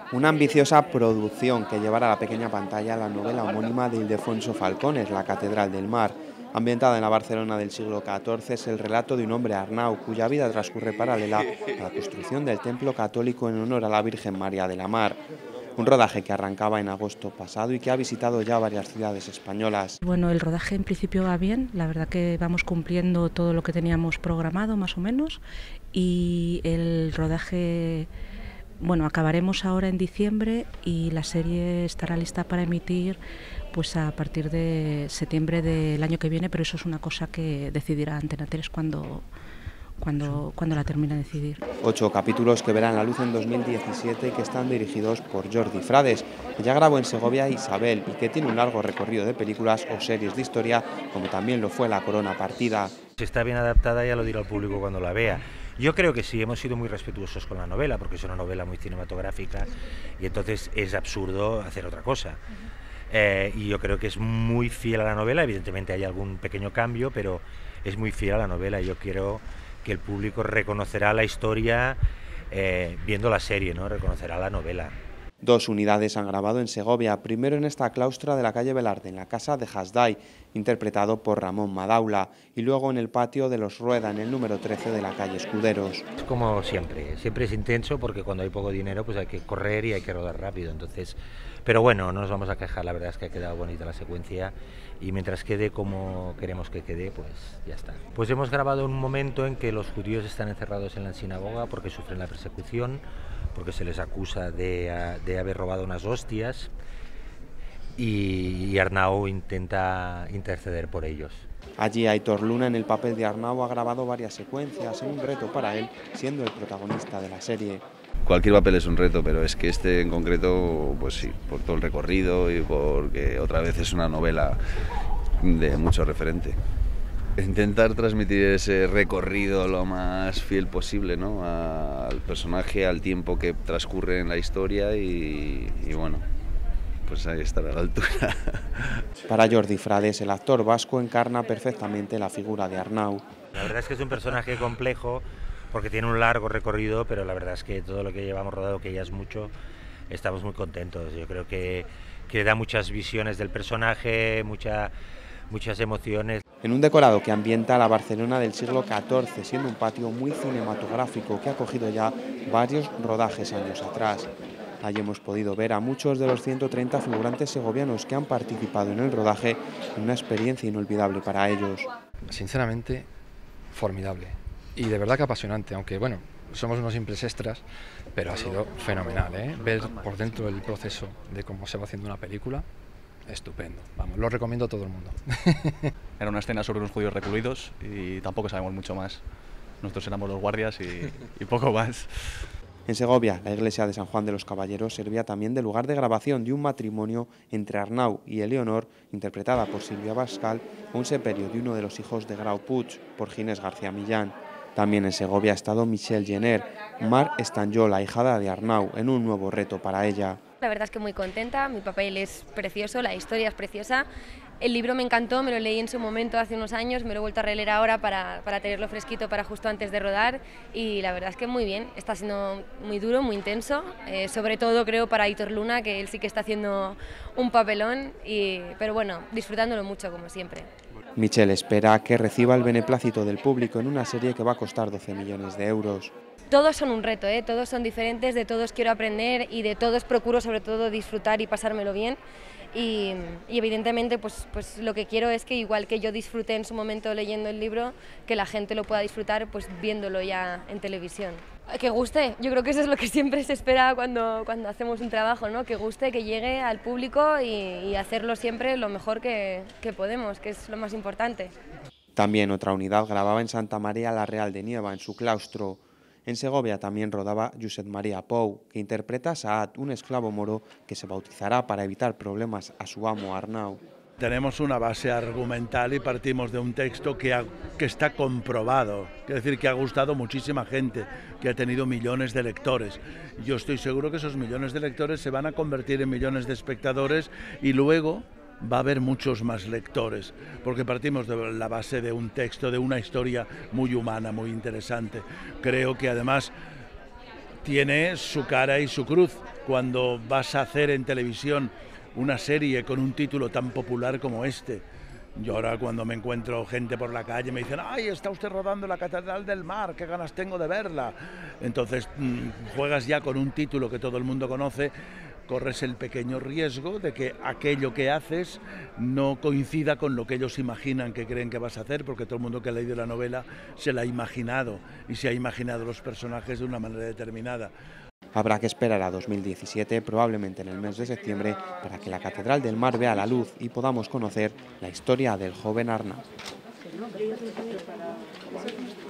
Una ambiciosa producción que llevará a la pequeña pantalla la novela homónima de Ildefonso Falcones, La Catedral del Mar. Ambientada en la Barcelona del siglo XIV, es el relato de un hombre Arnau, cuya vida transcurre paralela a la construcción del templo católico en honor a la Virgen María de la Mar. Un rodaje que arrancaba en agosto pasado y que ha visitado ya varias ciudades españolas. Bueno, el rodaje en principio va bien, la verdad que vamos cumpliendo todo lo que teníamos programado más o menos, y el rodaje, bueno, acabaremos ahora en diciembre y la serie estará lista para emitir pues a partir de septiembre del año que viene, pero eso es una cosa que decidirá Antena 3 cuando la termine de decidir. 8 capítulos que verán la luz en 2017 y que están dirigidos por Jordi Frades, que ya grabó en Segovia Isabel y que tiene un largo recorrido de películas o series de historia, como también lo fue La Corona Partida. Si está bien adaptada ya lo dirá el público cuando la vea. Yo creo que sí, hemos sido muy respetuosos con la novela, porque es una novela muy cinematográfica y entonces es absurdo hacer otra cosa. Y yo creo que es muy fiel a la novela, evidentemente hay algún pequeño cambio, pero es muy fiel a la novela. Yo quiero que el público reconocerá la historia viendo la serie, ¿no? Reconocerá la novela. 2 unidades han grabado en Segovia, primero en esta claustra de la calle Velarde, en la casa de Hasdai, interpretado por Ramón Madaula, y luego en el patio de los Rueda, en el número 13 de la calle Escuderos. Es como siempre es intenso porque cuando hay poco dinero pues hay que correr y hay que rodar rápido, entonces, pero bueno, no nos vamos a quejar, la verdad es que ha quedado bonita la secuencia y mientras quede como queremos que quede, pues ya está. Pues hemos grabado un momento en que los judíos están encerrados en la sinagoga porque sufren la persecución, porque se les acusa de haber robado unas hostias y Arnau intenta interceder por ellos. Allí Aitor Luna, en el papel de Arnau, ha grabado varias secuencias, en un reto para él, siendo el protagonista de la serie. Cualquier papel es un reto, pero es que este en concreto, pues sí, por todo el recorrido y porque otra vez es una novela de mucho referente. Intentar transmitir ese recorrido lo más fiel posible, ¿no? Al personaje, al tiempo que transcurre en la historia y bueno, pues ahí estará a la altura. Para Jordi Frades, el actor vasco encarna perfectamente la figura de Arnau. La verdad es que es un personaje complejo porque tiene un largo recorrido, pero la verdad es que todo lo que llevamos rodado, que ya es mucho, estamos muy contentos. Yo creo que da muchas visiones del personaje, muchas emociones. En un decorado que ambienta la Barcelona del siglo XIV, siendo un patio muy cinematográfico que ha acogido ya varios rodajes años atrás. Allí hemos podido ver a muchos de los 130 figurantes segovianos que han participado en el rodaje, en una experiencia inolvidable para ellos. Sinceramente, formidable y de verdad que apasionante, aunque bueno, somos unos simples extras, pero ha sido fenomenal, ¿eh? Ver por dentro el proceso de cómo se va haciendo una película. Estupendo, vamos, lo recomiendo a todo el mundo. Era una escena sobre unos judíos recluidos y tampoco sabemos mucho más. Nosotros éramos los guardias y poco más. En Segovia, la iglesia de San Juan de los Caballeros servía también de lugar de grabación de un matrimonio entre Arnau y Eleonor, interpretada por Silvia Pascal, o un sepelio de uno de los hijos de Grau Puig, por Ginés García Millán. También en Segovia ha estado Michelle Jenner, Mar Estanjó, la ahijada de Arnau, en un nuevo reto para ella. La verdad es que muy contenta, mi papel es precioso, la historia es preciosa. El libro me encantó, me lo leí en su momento hace unos años, me lo he vuelto a releer ahora para tenerlo fresquito para justo antes de rodar y la verdad es que muy bien, está siendo muy duro, muy intenso, sobre todo creo para Aitor Luna, que él sí que está haciendo un papelón, pero bueno, disfrutándolo mucho como siempre. Michelle espera que reciba el beneplácito del público en una serie que va a costar 12 millones de euros. Todos son un reto, todos son diferentes, de todos quiero aprender y de todos procuro sobre todo disfrutar y pasármelo bien. Y evidentemente pues lo que quiero es que igual que yo disfruté en su momento leyendo el libro, que la gente lo pueda disfrutar pues viéndolo ya en televisión. Que guste, yo creo que eso es lo que siempre se espera cuando hacemos un trabajo, ¿no? Que guste, que llegue al público y hacerlo siempre lo mejor que podemos, que es lo más importante. También otra unidad grababa en Santa María la Real de Nieva, en su claustro. En Segovia también rodaba Josep María Pou, que interpreta a Saad, un esclavo moro que se bautizará para evitar problemas a su amo Arnau. Tenemos una base argumental y partimos de un texto que está comprobado, es decir, que ha gustado muchísima gente, que ha tenido millones de lectores. Yo estoy seguro que esos millones de lectores se van a convertir en millones de espectadores y luego va a haber muchos más lectores, porque partimos de la base de un texto, de una historia muy humana, muy interesante. Creo que además tiene su cara y su cruz. cuando vas a hacer en televisión una serie con un título tan popular como este. Yo ahora cuando me encuentro gente por la calle me dicen: ¡ay, está usted rodando la Catedral del Mar! ¡Qué ganas tengo de verla! Entonces juegas ya con un título que todo el mundo conoce, corres el pequeño riesgo de que aquello que haces no coincida con lo que ellos imaginan que creen que vas a hacer, porque todo el mundo que ha leído la novela se la ha imaginado y se ha imaginado los personajes de una manera determinada. Habrá que esperar a 2017, probablemente en el mes de septiembre, para que la Catedral del Mar vea la luz y podamos conocer la historia del joven Arnau.